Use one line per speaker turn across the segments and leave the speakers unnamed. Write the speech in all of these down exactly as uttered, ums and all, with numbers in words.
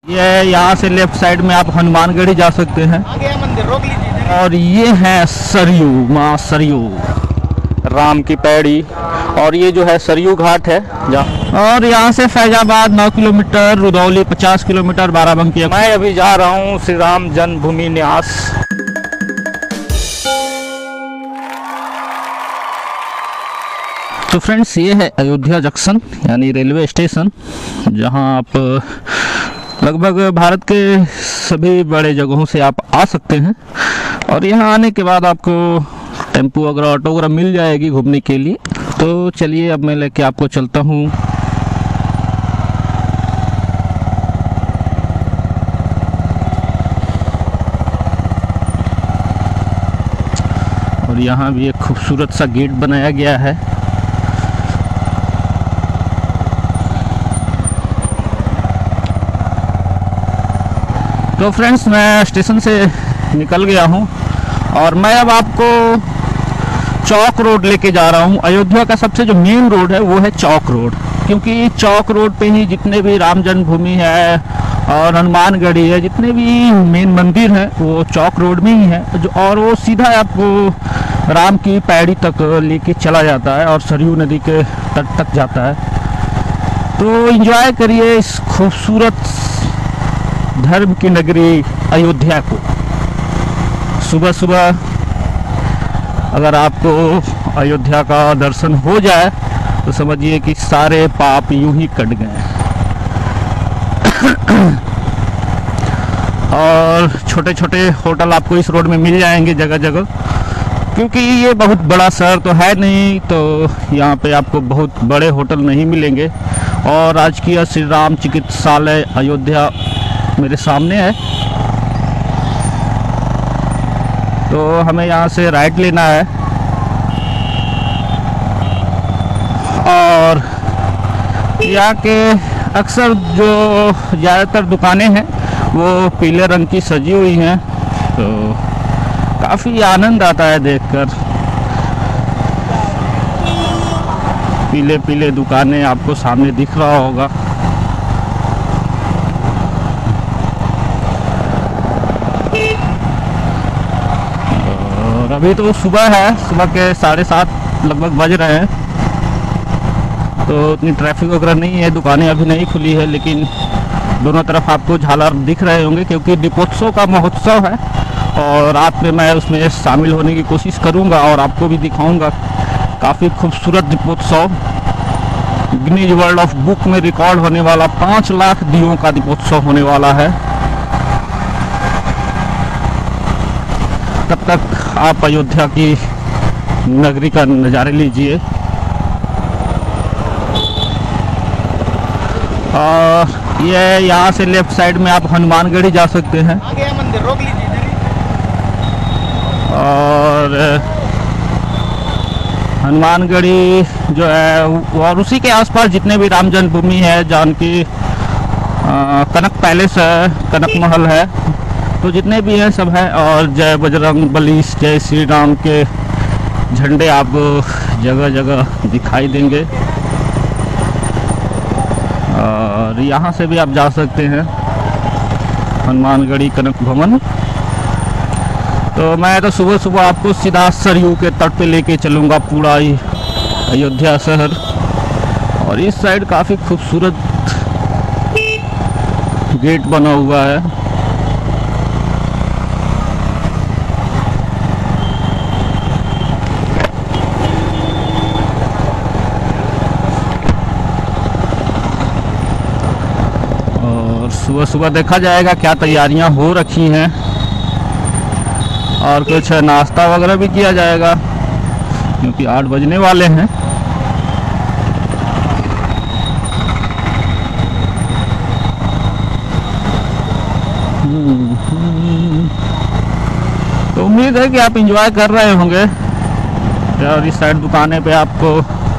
ये यहाँ से लेफ्ट साइड में आप हनुमानगढ़ी जा सकते हैं।
आगे मंदिर रोक लीजिए।
और ये है सरयू, माँ सरयू, राम की पैड़ी। और ये जो है सरयू घाट है जहाँ, और यहाँ से फैजाबाद नौ किलोमीटर, रुदौली पचास किलोमीटर, बाराबंकी। मैं अभी जा रहा हूँ श्री राम जन्मभूमि न्यास। तो फ्रेंड्स, ये है अयोध्या जंक्शन यानी रेलवे स्टेशन, जहाँ आप लगभग भारत के सभी बड़े जगहों से आप आ सकते हैं। और यहाँ आने के बाद आपको टेम्पो वगैरह, ऑटो वगैरह मिल जाएगी घूमने के लिए। तो चलिए अब मैं लेके आपको चलता हूँ। और यहाँ भी एक खूबसूरत सा गेट बनाया गया है। तो फ्रेंड्स, मैं स्टेशन से निकल गया हूँ और मैं अब आपको चौक रोड लेके जा रहा हूँ। अयोध्या का सबसे जो मेन रोड है वो है चौक रोड, क्योंकि चौक रोड पे ही जितने भी राम जन्मभूमि है और हनुमानगढ़ी है, जितने भी मेन मंदिर हैं वो चौक रोड में ही है। जो और वो सीधा आपको राम की पैड़ी तक लेके चला जाता है और सरयू नदी के तट तक जाता है। तो एंजॉय करिए इस खूबसूरत धर्म की नगरी अयोध्या को। सुबह सुबह अगर आपको अयोध्या का दर्शन हो जाए तो समझिए कि सारे पाप यूं ही कट गए। और छोटे छोटे होटल आपको इस रोड में मिल जाएंगे जगह जगह, क्योंकि ये बहुत बड़ा शहर तो है नहीं, तो यहाँ पे आपको बहुत बड़े होटल नहीं मिलेंगे। और राजकीय श्री राम चिकित्सालय अयोध्या मेरे सामने है, तो हमें यहाँ से राइट लेना है। और यहाँ के अक्सर जो ज़्यादातर दुकानें हैं वो पीले रंग की सजी हुई हैं, तो काफ़ी आनंद आता है देखकर। पीले पीले दुकानें आपको सामने दिख रहा होगा। और अभी तो सुबह है, सुबह के साढ़े सात लगभग बज रहे हैं, तो उतनी ट्रैफिक वगैरह नहीं है, दुकानें अभी नहीं खुली है। लेकिन दोनों तरफ आपको झालर दिख रहे होंगे, क्योंकि दीपोत्सव का महोत्सव है और रात में मैं उसमें शामिल होने की कोशिश करूंगा और आपको भी दिखाऊंगा। काफ़ी खूबसूरत Deepotsav, Guinness world of book में रिकॉर्ड होने वाला पाँच लाख दियों का दीपोत्सव होने वाला है। तब तक आप अयोध्या की नगरी का नज़ारे लीजिए। और ये यहाँ से लेफ्ट साइड में आप हनुमानगढ़ी जा सकते हैं।
आगे मंदिर रोक लीजिए।
और हनुमानगढ़ी जो है और उसी के आसपास जितने भी राम जन्मभूमि है, जानकी, कनक पैलेस है, कनक महल है, तो जितने भी हैं सब हैं। और जय बजरंग बली, जय श्री राम के झंडे आपको जगह जगह दिखाई देंगे। और यहाँ से भी आप जा सकते हैं हनुमानगढ़ी कनक भवन। तो मैं तो सुबह सुबह आपको सीधा सरयू के तट पे लेके चलूँगा पूरा ही अयोध्या शहर। और इस साइड काफ़ी खूबसूरत गेट बना हुआ है। और सुबह सुबह देखा जाएगा क्या तैयारियां हो रखी हैं, और कुछ नाश्ता वगैरह भी किया जाएगा, क्योंकि आठ बजने वाले हैं। तो उम्मीद है कि आप एंजॉय कर रहे होंगे। और इस साइड दुकानें पे आपको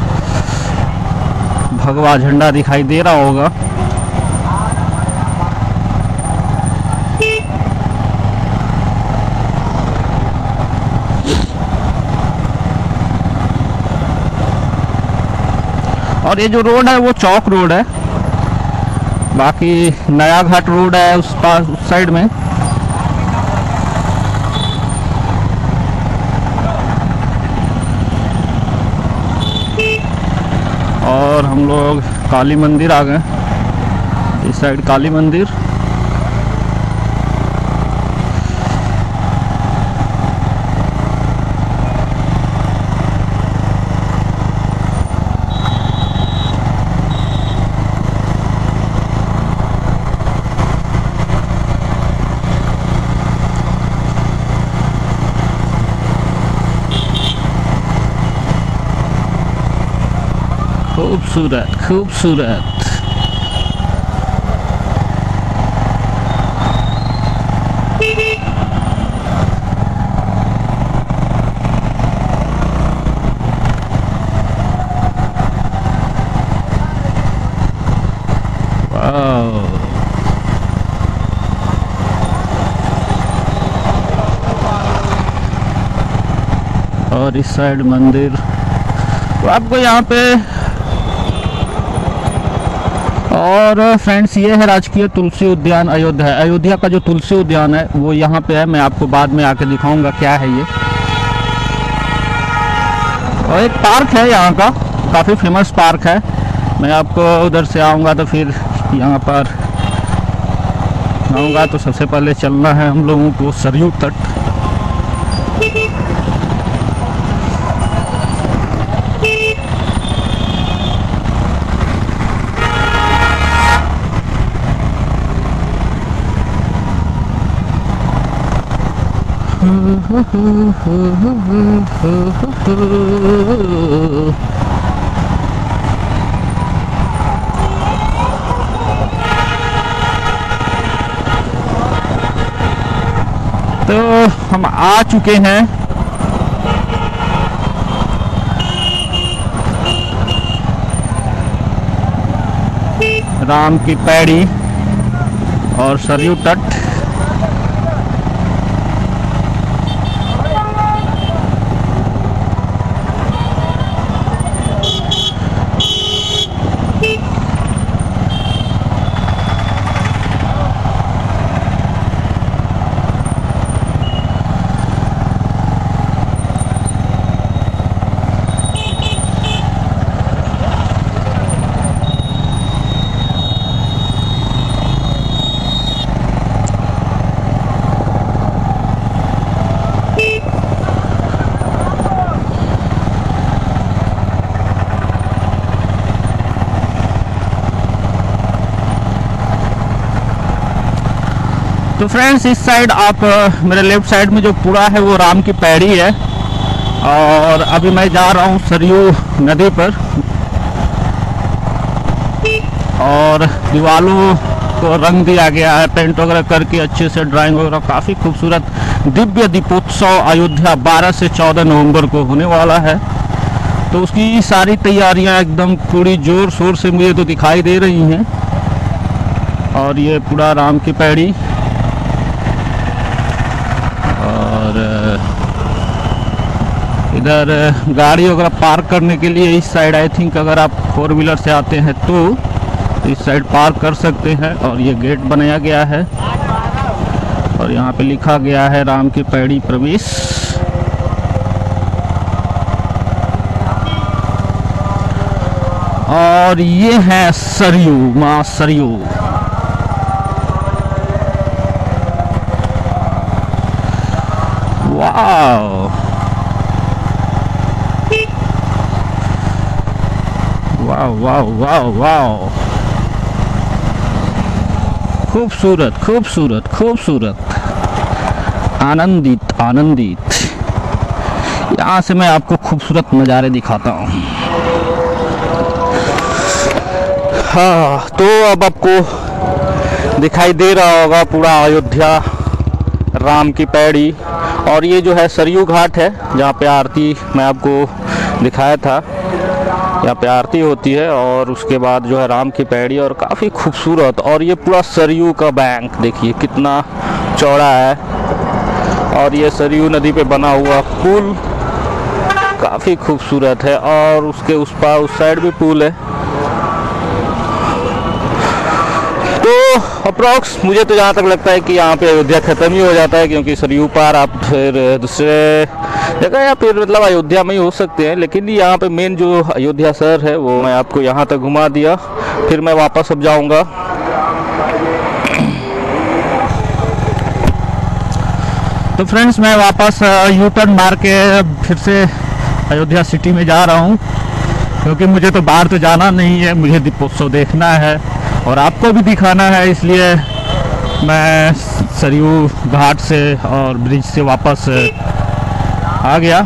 भगवा झंडा दिखाई दे रहा होगा। और ये जो रोड है वो चौक रोड है। बाकी नया घाट रोड है उस पास उस साइड में। और हम लोग काली मंदिर आ गए, इस साइड काली मंदिर। खूबसूरत खूबसूरत। और इस साइड मंदिर। तो आपको यहाँ पे और फ्रेंड्स ये है राजकीय तुलसी उद्यान अयोध्या। अयोध्या का जो तुलसी उद्यान है वो यहाँ पे है, मैं आपको बाद में आके दिखाऊंगा क्या है ये। और एक पार्क है यहाँ का, काफ़ी फेमस पार्क है। मैं आपको उधर से आऊँगा तो फिर यहाँ पर आऊँगा तो सबसे पहले चलना है हम लोगों को सरयू तट। तो हम आ चुके हैं राम की पैड़ी और सरयू तट। तो फ्रेंड्स इस साइड आप मेरे लेफ्ट साइड में जो पूरा है वो राम की पैड़ी है। और अभी मैं जा रहा हूँ सरयू नदी पर। और दीवारों को रंग दिया गया है, पेंट वगैरह करके अच्छे से, ड्राइंग वगैरह काफ़ी खूबसूरत। दिव्य दीपोत्सव अयोध्या बारह से चौदह नवंबर को होने वाला है, तो उसकी सारी तैयारियां एकदम पूरी जोर शोर से मुझे तो दिखाई दे रही हैं। और ये पूरा राम की पैड़ी। और इधर गाड़ी वगैरह पार्क करने के लिए इस साइड आई थिंक अगर आप फोर व्हीलर से आते हैं तो इस साइड पार्क कर सकते हैं। और ये गेट बनाया गया है और यहाँ पे लिखा गया है राम की पैड़ी प्रवेश। और ये है सरयू, माँ Saryu. Wow wow wow wow wow, खूबसूरत खूबसूरत खूबसूरत, आनंदित आनंदित। यहाँ से मैं आपको खूबसूरत नज़ारे दिखाता हूँ। हाँ, तो अब आपको दिखाई दे रहा होगा पूरा अयोध्या, राम की पैड़ी। और ये जो है सरयू घाट है जहाँ पे आरती मैं आपको दिखाया था, यहाँ पे आरती होती है। और उसके बाद जो है राम की पैड़ी और काफ़ी खूबसूरत। और ये पूरा सरयू का बैंक देखिए कितना चौड़ा है। और ये सरयू नदी पे बना हुआ पुल काफ़ी खूबसूरत है। और उसके उस पार उस साइड भी पुल है। तो अप्रॉक्स मुझे तो जहाँ तक लगता है कि यहाँ पे अयोध्या ख़त्म ही हो जाता है, क्योंकि सरयू पार आप फिर दूसरे जगह या फिर मतलब अयोध्या में ही हो सकते हैं, लेकिन यहाँ पे मेन जो अयोध्या शहर है वो मैं आपको यहाँ तक घुमा दिया। फिर मैं वापस अब जाऊँगा। तो फ्रेंड्स मैं वापस यू टर्न मार के फिर से अयोध्या सिटी में जा रहा हूँ, क्योंकि मुझे तो बाहर तो जाना नहीं है, मुझे दीपोत्सव देखना है और आपको भी दिखाना है। इसलिए मैं सरयू घाट से और ब्रिज से वापस आ गया।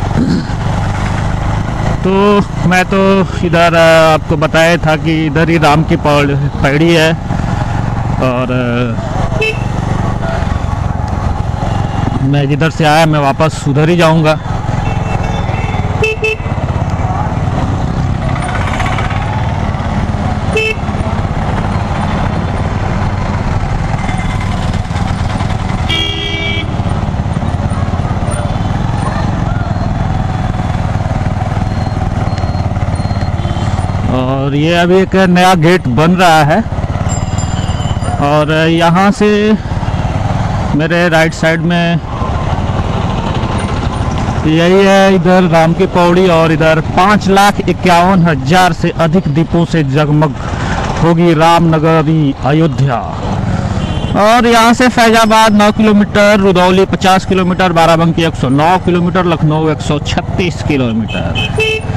तो मैं तो इधर आपको बताया था कि इधर ही राम की पौड़ी है और मैं जिधर से आया मैं वापस उधर ही जाऊंगा। और ये अभी एक नया गेट बन रहा है और यहाँ से मेरे राइट साइड में यही है, इधर राम की पौड़ी और इधर पाँच लाख इक्यावन हजार से अधिक दीपों से जगमग होगी रामनगरी अयोध्या। और यहाँ से फैजाबाद नौ किलोमीटर, रुदौली पचास किलोमीटर, बाराबंकी एक सौ नौ किलोमीटर, लखनऊ एक सौ छत्तीस किलोमीटर।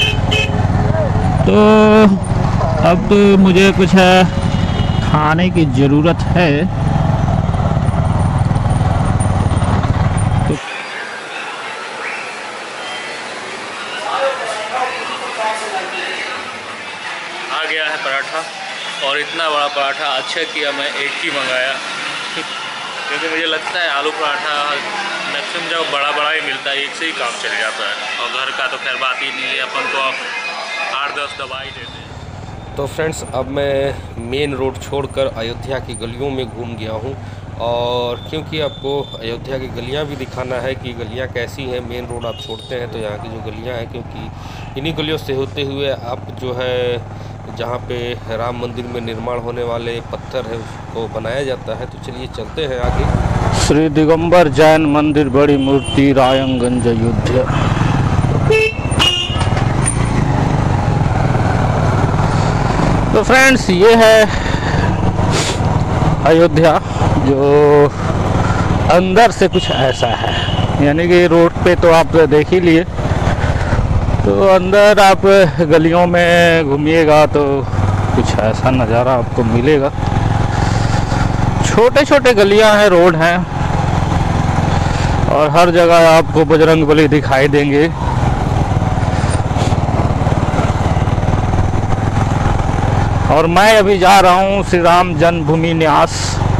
तो अब तो मुझे कुछ है खाने की ज़रूरत है। तो
आ गया है पराठा, और इतना बड़ा पराठा अच्छा किया मैं एक ही मंगाया क्योंकि मुझे लगता है आलू पराठा मैक्सिमम जब बड़ा बड़ा ही मिलता है एक से ही काम चल जाता है, और घर का तो खैर बात ही नहीं है, अपन तो आप आठ दस दबा ही देते हैं।
तो फ्रेंड्स अब मैं मेन रोड छोड़कर अयोध्या की गलियों में घूम गया हूँ, और क्योंकि आपको अयोध्या की गलियाँ भी दिखाना है कि गलियाँ कैसी हैं। मेन रोड आप छोड़ते हैं तो यहाँ की जो गलियाँ हैं, क्योंकि इन्हीं गलियों से होते हुए आप जो है जहाँ पे राम मंदिर में निर्माण होने वाले पत्थर है उसको बनाया जाता है। तो चलिए चलते हैं आगे।
श्री दिगंबर जैन मंदिर, बड़ी मूर्ति, रायगंज, अयोध्या। तो फ्रेंड्स ये है अयोध्या, जो अंदर से कुछ ऐसा है, यानी कि रोड पे तो आप देख ही लिए, तो अंदर आप गलियों में घूमिएगा तो कुछ ऐसा नज़ारा आपको मिलेगा। छोटे छोटे गलियां हैं, रोड हैं, और हर जगह आपको बजरंगबली दिखाई देंगे। और मैं अभी जा रहा हूँ श्री राम जन्मभूमि न्यास,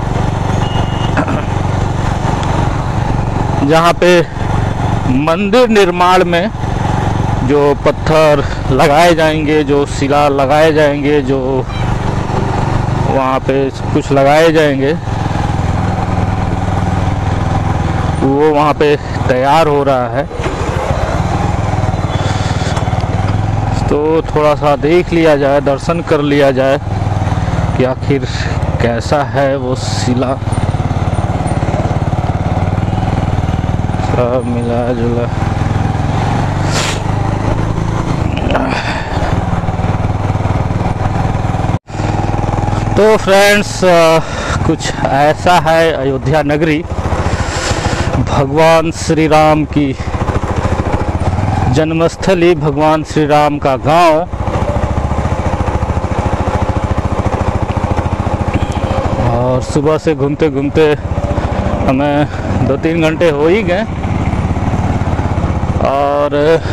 जहाँ पे मंदिर निर्माण में जो पत्थर लगाए जाएंगे, जो शिला लगाए जाएंगे, जो वहाँ पे कुछ लगाए जाएंगे, वो वहाँ पे तैयार हो रहा है। तो थोड़ा सा देख लिया जाए, दर्शन कर लिया जाए कि आखिर कैसा है वो शिला। सब मिला जुला। तो फ्रेंड्स कुछ ऐसा है अयोध्या नगरी, भगवान श्री राम की जन्मस्थली, भगवान श्री राम का गांव। और सुबह से घूमते घूमते हमें दो तीन घंटे हो ही गए, और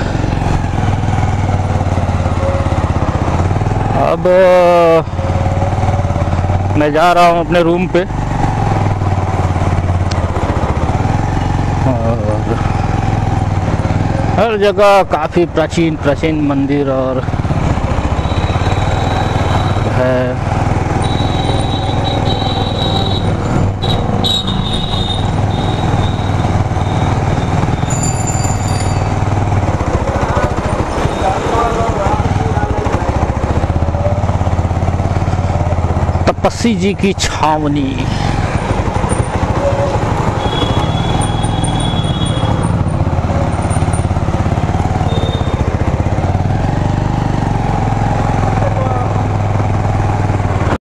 अब मैं जा रहा हूँ अपने रूम पे। और हर जगह काफ़ी प्राचीन प्राचीन मंदिर और है। तपस्वी जी की छावनी।